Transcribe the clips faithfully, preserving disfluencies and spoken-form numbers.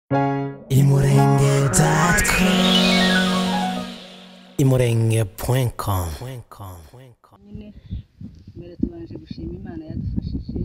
imurenge dot com imurenge point com. Nyine mbere tubanje gushima Imana yadufashije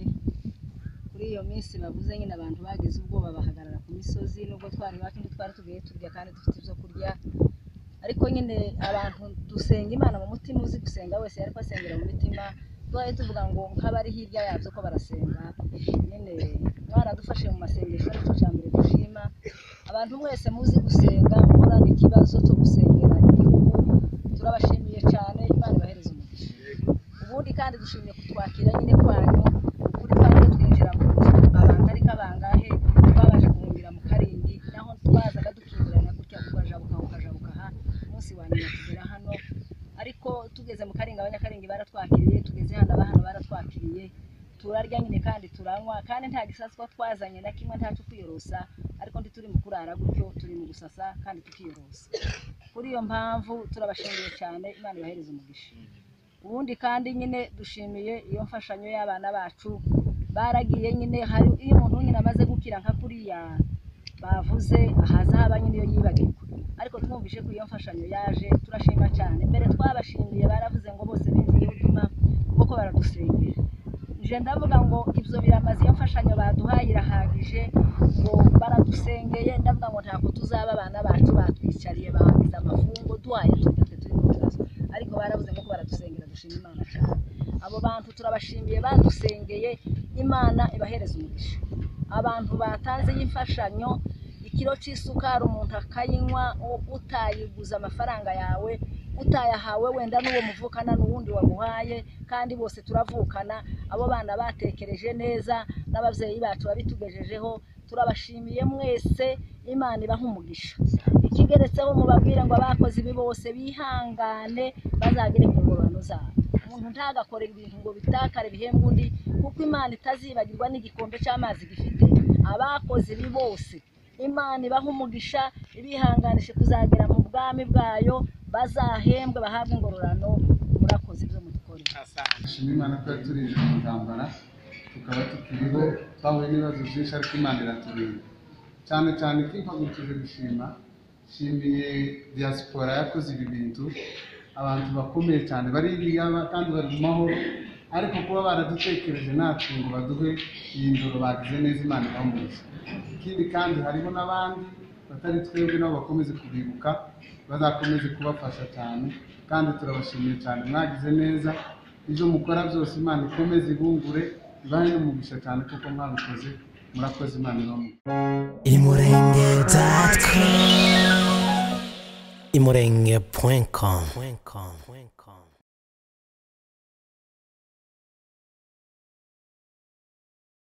kuri iyo minsi bavuze nyine abantu bagize ubwoba bahagarara ku misozi nubwo twari bakindi twari tugiye turya kandi dufite ibyo kurya ariko nyine abantu dusenga Imana mu mutima uzi gusenga wese yari kwasengera mu mitima twaye tuvuga ngo nk'abari hirya yabyo ko barasenga nyine mwaradufashe mu masengesho ariko cyambere dushima abantu mwese muzi gusenga murana ikibazo cyo gusengera igihugu turabashimiye cyane Imana ibahereze umugisha ubundi kandi dushimiye kutwakira nyine kwanyu kuri kandi twinjira mu abantu ariko abangahe twabaje guhungira mu Karingi naho twazaga dukingurana gutya kubajabuka ukajabuka ha umunsi wa nyuma tugera hano ariko tugeze mu Karingi abanyakaringi baratwakiriye tugeze hano abahano baratwakiriye turarya nyine kandi turanywa kandi nta gisaswa twazanye na kimwe ntacu kwiyorosa ariko ndi turi mu kurara gutyo turi mu gusasa kandi tukiyorosa kuri iyo mpamvu turabashimiye cyane Imana ibahereze umugisha ubundi kandi nyine dushimiye iyo mfashanyo y'abana bacu baragiye nyine hari iyo umuntu nyine amaze gukira nka kuriya bavuze ahaza haba nyine iyo yibagirwa ariko twumvise ko iyo mfashanyo yaje turashima cyane mbere twabashimiye baravuze ngo bose binziye utuma kuko baradusengera je ndavuga ngo ibyo biramaze iyo mfashanyo baduhaye irahagije ngo baradusengeye ndavuga ngo ntako tuzaba abana bacu batwicariye bahangiza amafungo duhaye tutete turi mu kibazo ariko baravuze ngo baradusengera dushima Imana cyane abo bantu turabashimiye badusengeye Imana ibahereza umugisha abantu batanze y'imfashanyo ikiro c'isukari umuntu akayinywa utayiguza amafaranga yawe utayahawe wenda n'uwo muvukana n'uwundi waguhaye kandi bose turavukana abo bana batekereje neza n'abavyeyi bacu babitugejejeho turabashimiye mwese Imana ibaha umugisha ikigeretseho mubabwire ngo abakoze ibi bose bihangane bazagire ku ngororano zabo umuntu ntagakorera ibintu ngo bitakare bihembwe undi kuko Imana itazibagirwa n'igikombe cy'amazi gifite abakoze ibi bose Imana ibaha umugisha ibihanganishe kuzagera mu bwami bwayo bazahembwe bahabwe ingororano murakoze ibyo mudukorera ashimye Imana ko yaturije mu ntambara tukaba tukiriho twahuye n'ibibazo byinshi ariko Imana iraturinda cyane cyane kimpagurukije gushima shimiye diaspora yakoze ibi bintu abantu bakomeye cyane baririya kandi bari mu mahoro ariko kuba baradutekereje natwe ngo baduhe iyi ndoro bagize neza Imana ibamurisha ikindi kandi harimo n'abandi batari twebwe nabo bakomeze kubibuka bazakomeze kubafasha cyane kandi turabashimiye cyane mwagize neza ibyo mukora byose Imana ikomeze ibungure ibahe n'umugisha cyane kuko mwabikoze murakoze Imana ibamu imurenge dot com imurenge point com.